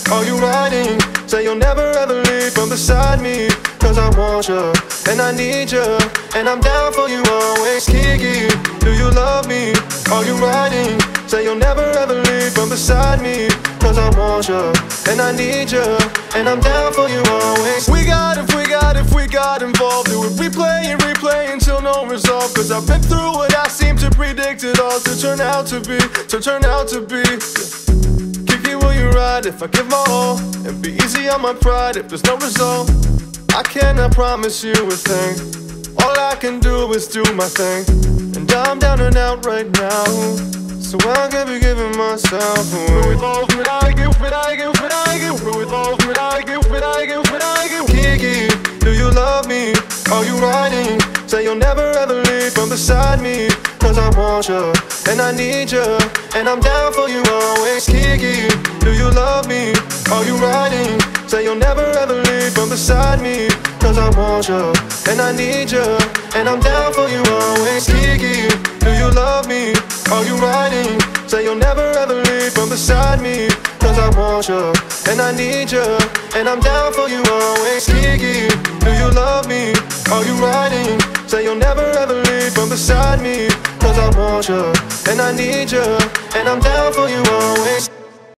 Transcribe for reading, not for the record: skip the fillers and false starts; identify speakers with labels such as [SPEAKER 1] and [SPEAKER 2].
[SPEAKER 1] Are you riding? Say you'll never ever leave from beside me. Cause I want you, and I need you, and I'm down for you always. Kiki, do you love me? Are you riding? Say you'll never ever leave from beside me. Cause I want you, and I need you, and I'm down for you always. We got involved, it would replay and replay until no resolve. Cause I've been through what I seem to predict it all to turn out to be. Kiki, will you ride if I give my all? And be easy on my pride if there's no result. I cannot promise you a thing. All I can do is do my thing. And I'm down and out right now, so I can be giving myself away. Kiki, do you love me? Are you riding? Say you'll never ever leave from beside me. Cause I want you, and I need you, and I'm down for you always. Kiki, do you love me? Are you riding? Say you'll never ever leave from beside me. Cause I want you, and I need you, and I'm down for you always. Kiki, do you love me? Are you riding? Say you'll never ever leave from beside me. Cause I want you, and I need you, and I'm down for you always. Kiki, do you love me? Are you riding? Say you'll never ever leave from beside me. Cause I want you, and I need you, and I'm down for you always.